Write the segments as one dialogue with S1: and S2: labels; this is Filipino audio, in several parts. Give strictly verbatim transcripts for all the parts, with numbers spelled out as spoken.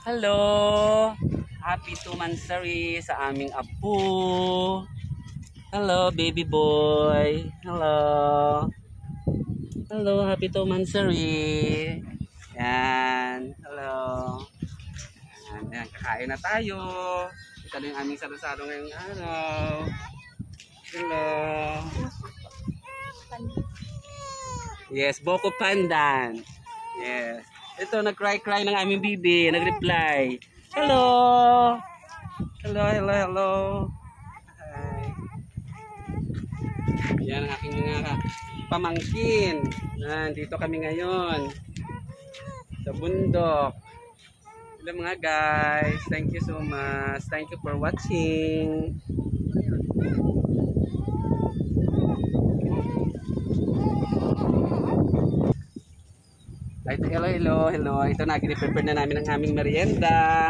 S1: Hello! Happy two-monthsary sa aming apo. Hello, baby boy. Hello. Hello, happy two-monthsary. Yan. Hello. Yan, yan. Kakain na tayo. Ito na yung aming salo-salo ngayong araw. Hello. Yes, Boko Pandan. Yes. Ito, nag-cry-cry ng aming bibi. Nag-reply. Hello! Hello, hello, hello. Hi. Yan ang aking mga pamangkin. Nandito kami ngayon sa bundok. Hello mga guys. Thank you so much. Thank you for watching. Hello, hello, hello. Ito na, gini-prepare na namin ang aming merienda.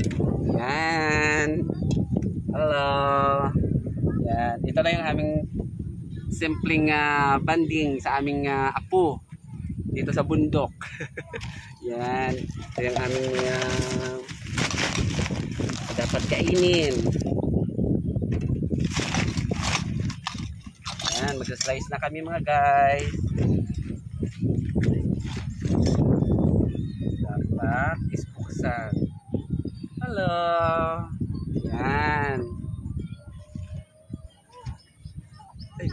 S1: Yan. Hello. Yan. Ito na yung aming simpleng uh, banding sa aming uh, apo dito sa bundok. Yan. Ito yung aming uh, dapat kainin. Yan. Mag-slice na kami mga guys. Dapat ispuksan. Hello. Yan. Ay.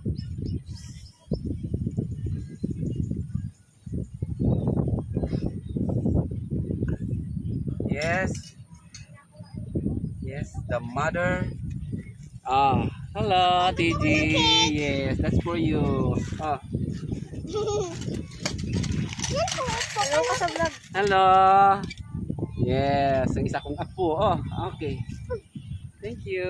S1: Yes. Yes, the mother. Ah, hello, T G. Yes, that's for you. Oh.
S2: Hello ka sa vlog.
S1: Hello. Yes, ang isa kong apo. Oh, okay. Thank you.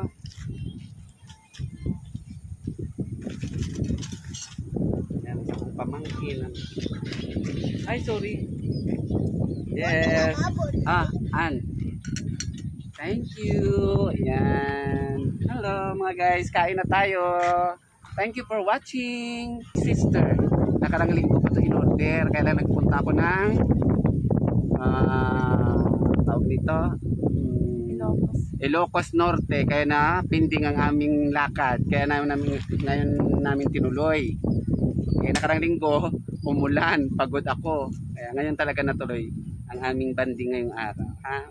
S1: Yan, isa kong pamangkin. Ay, sorry. Yes. Ah, Ann. Thank you. Yan. Hello mga guys, kain na tayo. Thank you for watching, sister. Nakarang linggo ko ito in-order. Kaya lang nagpunta ako ng uh, tawag nito um, Ilocos. Ilocos Norte. Kaya na pending ang aming lakad. Kaya na namin, ngayon namin tinuloy. Kaya nakarang linggo umulan. Pagod ako. Kaya ngayon talaga natuloy ang aming banding ngayong araw. Ha?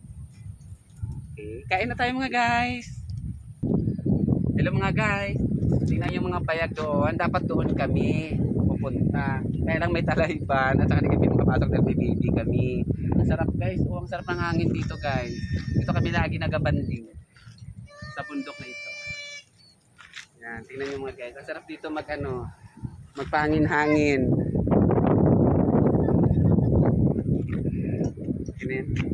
S1: Okay. Kain na tayo mga guys. Hello mga guys. Tingnan yung mga payag doon. Dapat doon kami pupunta. Kaya lang may talayban at saka hindi kami makapasok dahil may baby kami. Ang sarap guys. Oh, ang sarap ng hangin dito guys. Dito kami lagi nagabanding sa bundok na ito. Yan, tingnan nyo mga guys. Ang sarap dito mag ano, magpangin-hangin. Tingnan.